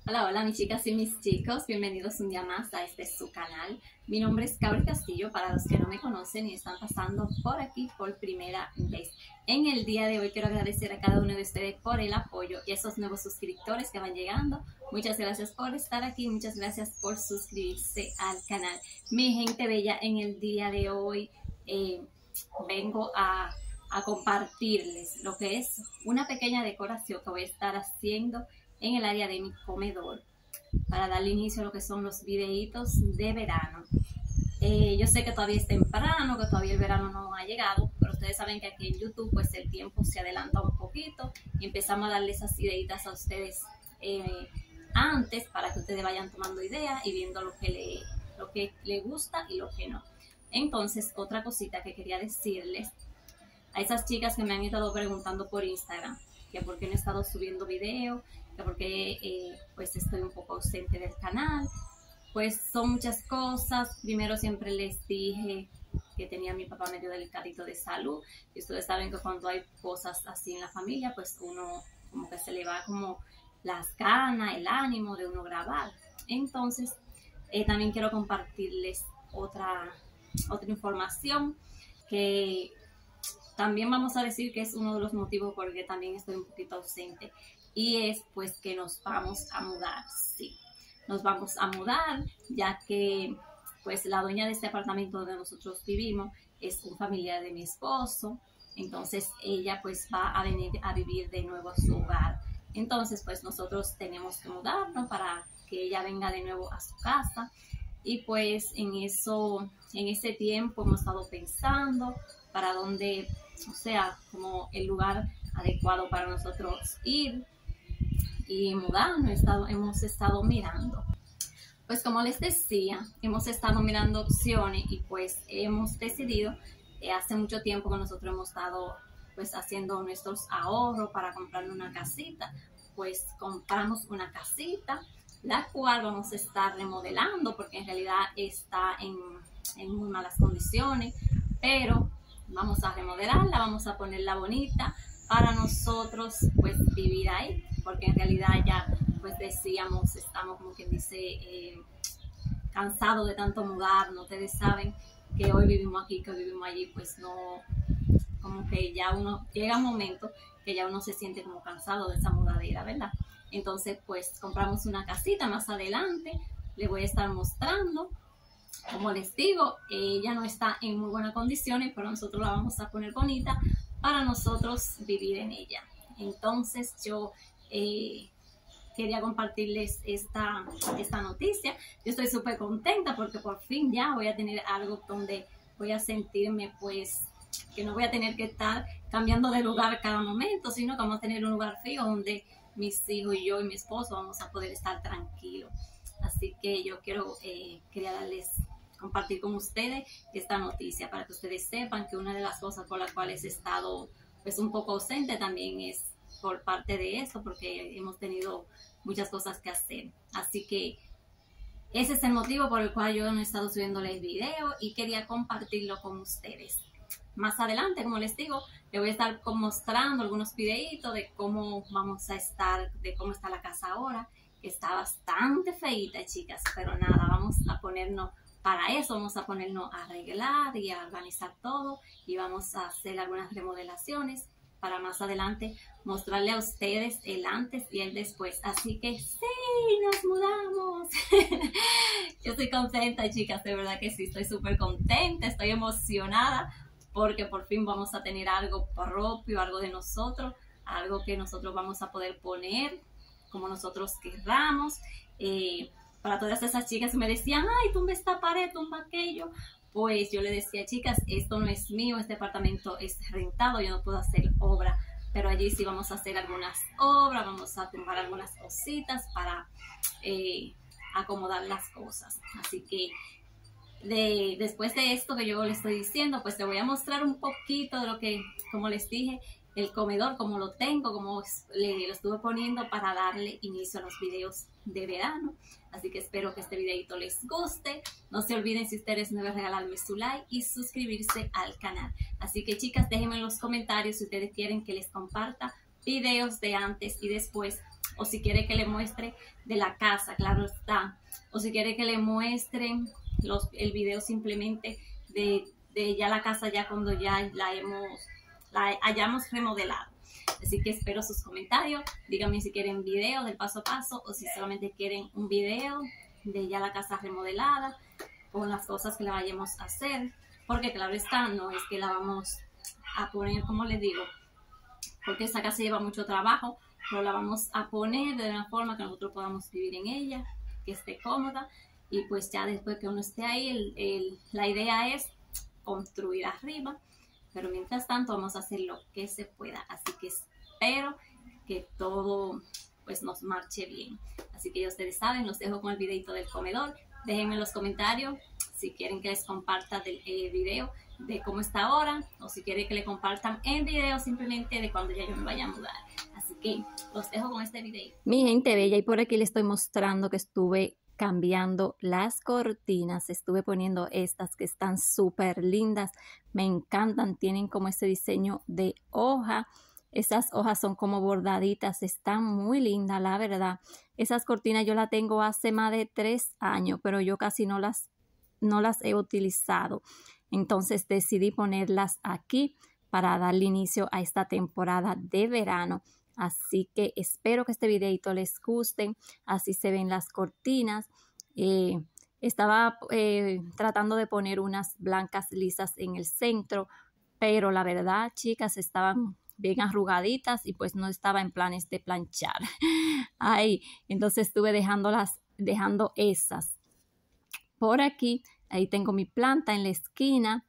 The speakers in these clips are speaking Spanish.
Hola, hola mis chicas y mis chicos, bienvenidos un día más a este su canal. Mi nombre es Cabri Castillo, para los que no me conocen y están pasando por aquí por primera vez. En el día de hoy quiero agradecer a cada uno de ustedes por el apoyo y a esos nuevos suscriptores que van llegando. Muchas gracias por estar aquí, muchas gracias por suscribirse al canal. Mi gente bella, en el día de hoy vengo a compartirles lo que es una pequeña decoración que voy a estar haciendo en el área de mi comedor para darle inicio a lo que son los videitos de verano. Yo sé que todavía es temprano, que todavía el verano no ha llegado, pero ustedes saben que aquí en YouTube pues el tiempo se adelanta un poquito y empezamos a darle esas ideitas a ustedes antes para que ustedes vayan tomando ideas y viendo lo que le gusta y lo que no. Entonces, otra cosita que quería decirles a esas chicas que me han estado preguntando por Instagram, que por qué no he estado subiendo videos, que por qué pues estoy un poco ausente del canal. Pues son muchas cosas. Primero siempre les dije que tenía a mi papá medio delicadito de salud, y ustedes saben que cuando hay cosas así en la familia, pues uno como que se le va como las ganas, el ánimo de uno grabar. Entonces también quiero compartirles otra información que también vamos a decir que es uno de los motivos por el que también estoy un poquito ausente, y es pues que nos vamos a mudar. Sí, nos vamos a mudar, ya que pues la dueña de este apartamento donde nosotros vivimos es un familiar de mi esposo. Entonces ella pues va a venir a vivir de nuevo a su hogar. Entonces pues nosotros tenemos que mudarnos para que ella venga de nuevo a su casa. Y pues en ese tiempo hemos estado pensando para dónde, o sea, como el lugar adecuado para nosotros ir y mudarnos. Hemos estado mirando. Pues como les decía, hemos estado mirando opciones y pues hemos decidido, hace mucho tiempo que nosotros hemos estado pues haciendo nuestros ahorros para comprar una casita. Pues compramos una casita, la cual vamos a estar remodelando porque en realidad está en muy malas condiciones, pero vamos a remodelarla, vamos a ponerla bonita para nosotros pues vivir ahí, porque en realidad ya pues decíamos, estamos como quien dice cansados de tanto mudar. No, ustedes saben que hoy vivimos aquí, que hoy vivimos allí, pues no, como que ya uno llega un momento que ya uno se siente como cansado de esa mudadera, ¿verdad? Entonces pues compramos una casita. Más adelante les voy a estar mostrando. Como les digo, ella no está en muy buenas condiciones, pero nosotros la vamos a poner bonita para nosotros vivir en ella. Entonces yo quería compartirles esta noticia. Yo estoy súper contenta porque por fin ya voy a tener algo donde voy a sentirme pues que no voy a tener que estar cambiando de lugar cada momento, sino que vamos a tener un lugar fijo donde mis hijos y yo y mi esposo vamos a poder estar tranquilos. Así que yo quería compartir con ustedes esta noticia para que ustedes sepan que una de las cosas por las cuales he estado pues un poco ausente también es por parte de eso, porque hemos tenido muchas cosas que hacer. Así que ese es el motivo por el cual yo no he estado subiéndoles video y quería compartirlo con ustedes. Más adelante, como les digo, les voy a estar mostrando algunos videitos de cómo vamos a estar, de cómo está la casa ahora, que está bastante feita, chicas, pero nada, vamos a ponernos para eso, vamos a ponernos a arreglar y a organizar todo, y vamos a hacer algunas remodelaciones para más adelante mostrarle a ustedes el antes y el después. Así que sí, nos mudamos. Yo estoy contenta, chicas, de verdad que sí, estoy súper contenta, estoy emocionada porque por fin vamos a tener algo propio, algo de nosotros, algo que nosotros vamos a poder poner como nosotros querramos. Para todas esas chicas que me decían, ay, tumba esta pared, tumba aquello, pues yo le decía, chicas, esto no es mío, este apartamento es rentado, yo no puedo hacer obra, pero allí sí vamos a hacer algunas obras, vamos a tumbar algunas cositas para acomodar las cosas. Así que después de esto que yo les estoy diciendo, pues te voy a mostrar un poquito de lo que, como les dije, el comedor, como lo tengo, como lo estuve poniendo para darle inicio a los videos de verano. Así que espero que este videito les guste. No se olviden, si ustedes me van a regalarme su like y suscribirse al canal. Así que chicas, déjenme en los comentarios si ustedes quieren que les comparta videos de antes y después o si quiere que le muestre de la casa, claro está, o si quiere que le muestre el video simplemente de ya la casa, ya cuando ya la hayamos remodelado. Así que espero sus comentarios. Díganme si quieren video del paso a paso o si solamente quieren un video de ya la casa remodelada con las cosas que la vayamos a hacer. Porque claro está, no es que la vamos a poner, como les digo, porque esa casa lleva mucho trabajo, pero la vamos a poner de una forma que nosotros podamos vivir en ella, que esté cómoda. Y pues ya después que uno esté ahí, la idea es construir arriba. Pero mientras tanto vamos a hacer lo que se pueda. Así que espero que todo pues nos marche bien. Así que ya ustedes saben, los dejo con el videito del comedor. Déjenme en los comentarios si quieren que les comparta del video de cómo está ahora, o si quieren que le compartan el video simplemente de cuando ya yo me vaya a mudar. Así que los dejo con este video. Mi gente bella, y por aquí les estoy mostrando que estuve cambiando las cortinas. Estuve poniendo estas que están súper lindas, me encantan, tienen como ese diseño de hoja. Esas hojas son como bordaditas, están muy lindas, la verdad. Esas cortinas yo las tengo hace más de 3 años, pero yo casi no las he utilizado. Entonces decidí ponerlas aquí para darle inicio a esta temporada de verano. Así que espero que este videito les guste. Así se ven las cortinas. Estaba tratando de poner unas blancas lisas en el centro, pero la verdad, chicas, estaban bien arrugaditas y pues no estaba en planes de planchar. Ay, entonces estuve dejando esas. Por aquí, ahí tengo mi planta en la esquina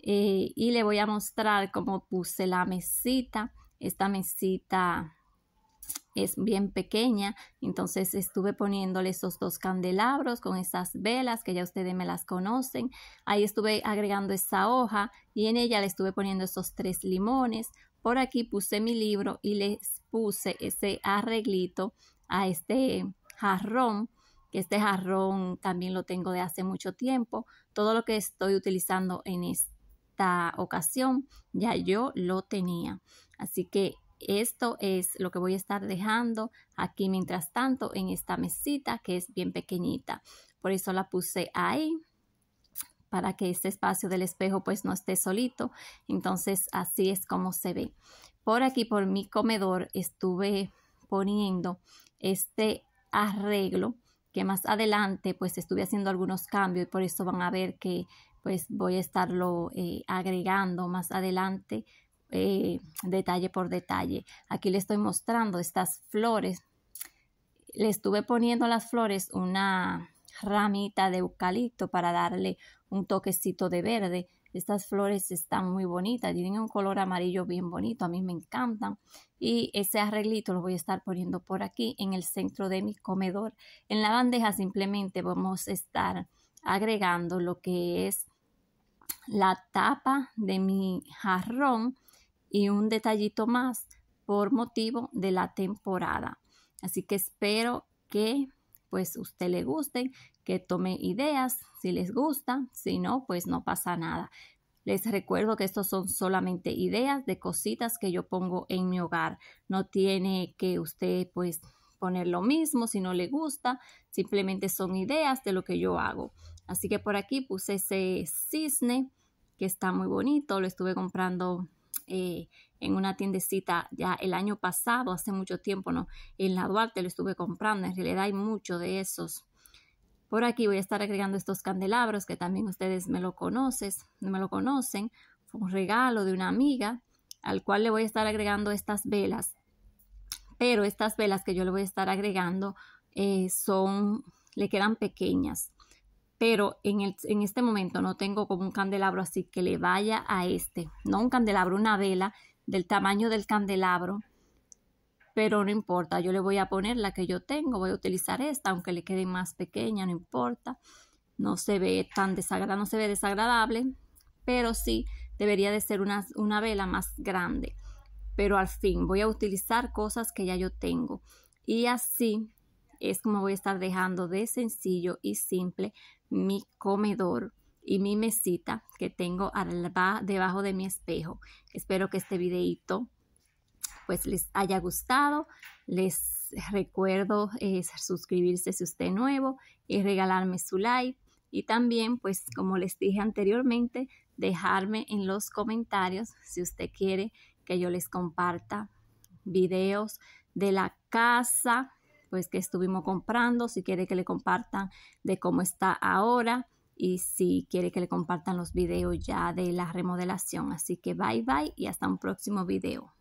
y le voy a mostrar cómo puse la mesita. Esta mesita es bien pequeña, entonces estuve poniéndole esos 2 candelabros con esas velas que ya ustedes me las conocen. Ahí estuve agregando esa hoja y en ella le estuve poniendo esos 3 limones. Por aquí puse mi libro y les puse ese arreglito a este jarrón, que este jarrón también lo tengo de hace mucho tiempo. Todo lo que estoy utilizando en esta ocasión ya yo lo tenía, así que esto es lo que voy a estar dejando aquí mientras tanto en esta mesita que es bien pequeñita. Por eso la puse ahí, para que este espacio del espejo pues no esté solito. Entonces así es como se ve. Por aquí, por mi comedor, estuve poniendo este arreglo que más adelante pues estuve haciendo algunos cambios y por eso van a ver que pues voy a estarlo agregando más adelante detalle por detalle. Aquí le estoy mostrando estas flores. Le estuve poniendo a las flores una ramita de eucalipto para darle un toquecito de verde. Estas flores están muy bonitas, tienen un color amarillo bien bonito, a mí me encantan. Y ese arreglito lo voy a estar poniendo por aquí en el centro de mi comedor. En la bandeja simplemente vamos a estar agregando lo que es la tapa de mi jarrón y un detallito más por motivo de la temporada. Así que espero que pues a usted le gusten, que tome ideas si les gusta, si no pues no pasa nada. Les recuerdo que estos son solamente ideas de cositas que yo pongo en mi hogar. No tiene que usted pues poner lo mismo si no le gusta, simplemente son ideas de lo que yo hago. Así que por aquí puse ese cisne que está muy bonito, lo estuve comprando en una tiendecita ya el año pasado, hace mucho tiempo, ¿no? En la Duarte lo estuve comprando, en realidad hay mucho de esos. Por aquí voy a estar agregando estos candelabros que también ustedes me lo conocen. Fue un regalo de una amiga al cual le voy a estar agregando estas velas. Pero estas velas que yo le voy a estar agregando le quedan pequeñas. Pero en este momento no tengo como un candelabro así que le vaya a no un candelabro, una vela del tamaño del candelabro, pero no importa, yo le voy a poner la que yo tengo, voy a utilizar esta, aunque le quede más pequeña, no importa, no se ve desagradable, pero sí debería de ser una vela más grande, pero al fin voy a utilizar cosas que ya yo tengo y así es como voy a estar dejando de sencillo y simple mi comedor y mi mesita que tengo debajo de mi espejo. Espero que este videito pues les haya gustado, les les recuerdo suscribirse si usted es nuevo y regalarme su like. Y también, pues como les dije anteriormente, dejarme en los comentarios si usted quiere que yo les comparta videos de la casa pues que estuvimos comprando, si quiere que le compartan de cómo está ahora y si quiere que le compartan los videos ya de la remodelación. Así que bye bye y hasta un próximo video.